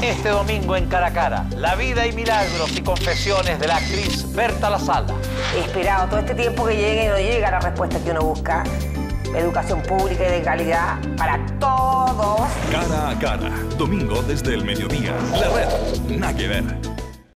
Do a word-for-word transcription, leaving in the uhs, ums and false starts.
Este domingo en Cara a Cara, la vida y milagros y confesiones de la actriz Berta Lasala. He esperado todo este tiempo que llegue y no llega la respuesta que uno busca. Educación pública y de calidad para todos. Cara a Cara, domingo desde el mediodía. La Red, nada que ver.